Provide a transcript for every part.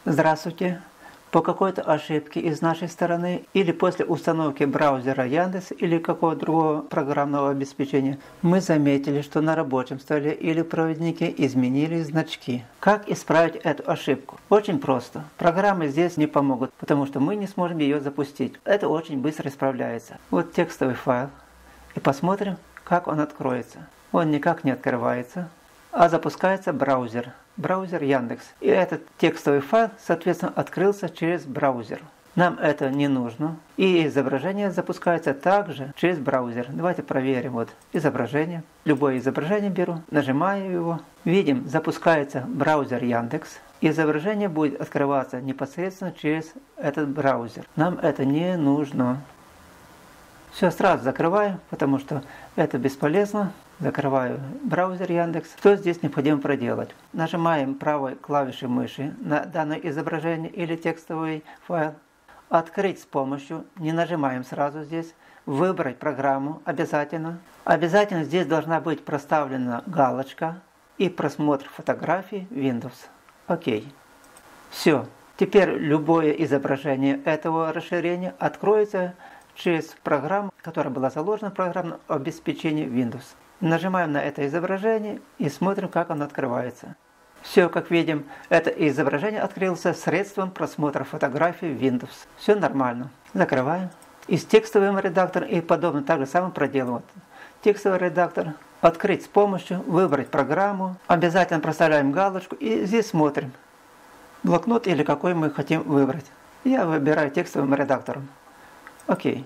Здравствуйте! По какой-то ошибке из нашей стороны или после установки браузера Яндекс или какого-то другого программного обеспечения мы заметили, что на рабочем столе или проводнике изменились значки. Как исправить эту ошибку? Очень просто. Программы здесь не помогут, потому что мы не сможем ее запустить. Это очень быстро исправляется. Вот текстовый файл. И посмотрим, как он откроется. Он никак не открывается, а запускается браузер Яндекс. И этот текстовый файл, соответственно, открылся через браузер. Нам это не нужно. И изображение запускается также через браузер. Давайте проверим. Вот изображение. Любое изображение беру, нажимаю его. Видим, запускается браузер Яндекс. Изображение будет открываться непосредственно через этот браузер. Нам это не нужно. Все, сразу закрываю, потому что это бесполезно. Закрываю браузер Яндекс. Что здесь необходимо проделать? Нажимаем правой клавишей мыши на данное изображение или текстовый файл. Открыть с помощью, не нажимаем сразу здесь. Выбрать программу обязательно. Обязательно здесь должна быть проставлена галочка и просмотр фотографий Windows. Окей. Все. Теперь любое изображение этого расширения откроется через программу, которая была заложена в программном обеспечении Windows. Нажимаем на это изображение и смотрим, как оно открывается. Все, как видим, это изображение открылось средством просмотра фотографий Windows. Все нормально. Закрываем. И с текстовым редактором и подобно так же самое проделываем. Текстовый редактор. Открыть с помощью, выбрать программу. Обязательно проставляем галочку и здесь смотрим. Блокнот или какой мы хотим выбрать. Я выбираю текстовым редактором. Окей.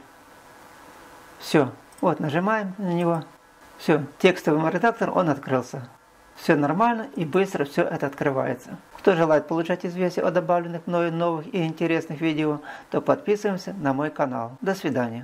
Все. Вот нажимаем на него. Все, текстовым редактором он открылся. Все нормально и быстро все это открывается. Кто желает получать известия о добавленных мною новых и интересных видео, то подписываемся на мой канал. До свидания.